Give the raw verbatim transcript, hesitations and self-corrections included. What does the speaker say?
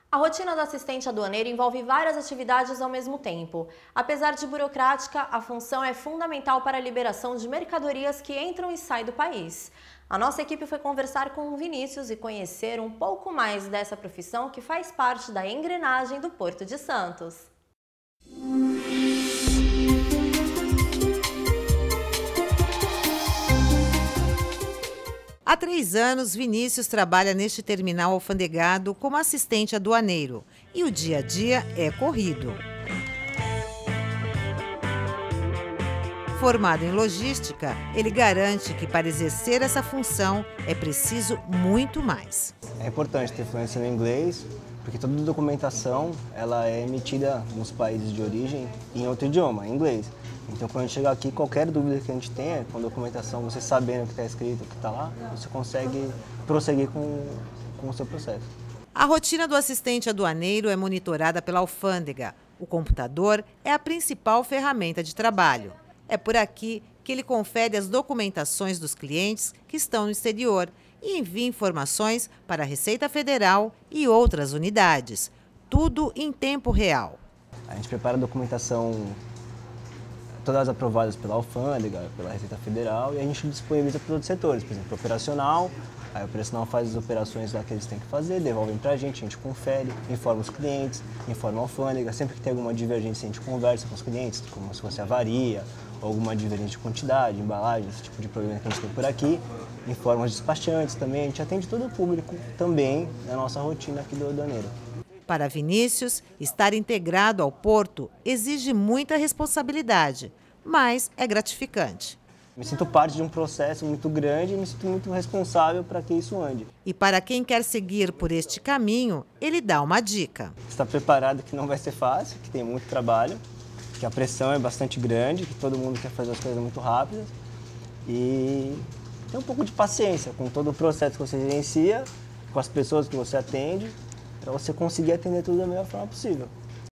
A rotina do assistente aduaneiro envolve várias atividades ao mesmo tempo. Apesar de burocrática, a função é fundamental para a liberação de mercadorias que entram e saem do país. A nossa equipe foi conversar com o Vinícius e conhecer um pouco mais dessa profissão que faz parte da engrenagem do Porto de Santos. Há três anos, Vinícius trabalha neste terminal alfandegado como assistente aduaneiro e o dia a dia é corrido. Formado em logística, ele garante que para exercer essa função é preciso muito mais. É importante ter fluência no inglês, porque toda documentação ela é emitida nos países de origem em outro idioma, em inglês. Então, quando a gente chegar aqui, qualquer dúvida que a gente tenha com a documentação, você sabendo o que está escrito, o que está lá, você consegue prosseguir com, com o seu processo. A rotina do assistente aduaneiro é monitorada pela alfândega. O computador é a principal ferramenta de trabalho. É por aqui que ele confere as documentações dos clientes que estão no exterior e envia informações para a Receita Federal e outras unidades. Tudo em tempo real. A gente prepara a documentação todas aprovadas pela alfândega, pela Receita Federal, e a gente disponibiliza para outros setores, por exemplo, operacional. A operacional faz as operações lá que eles têm que fazer, devolvem para a gente, a gente confere, informa os clientes, informa a alfândega. Sempre que tem alguma divergência, a gente conversa com os clientes, como se fosse avaria, ou alguma divergência de quantidade, embalagem, esse tipo de problema que a gente tem por aqui. Informa os despachantes também, a gente atende todo o público também na nossa rotina aqui do aduaneiro. Para Vinícius, estar integrado ao porto exige muita responsabilidade, mas é gratificante. Me sinto parte de um processo muito grande e me sinto muito responsável para que isso ande. E para quem quer seguir por este caminho, ele dá uma dica. Está preparado que não vai ser fácil, que tem muito trabalho, que a pressão é bastante grande, que todo mundo quer fazer as coisas muito rápidas. E tem um pouco de paciência com todo o processo que você gerencia, com as pessoas que você atende, para você conseguir atender tudo da melhor forma possível.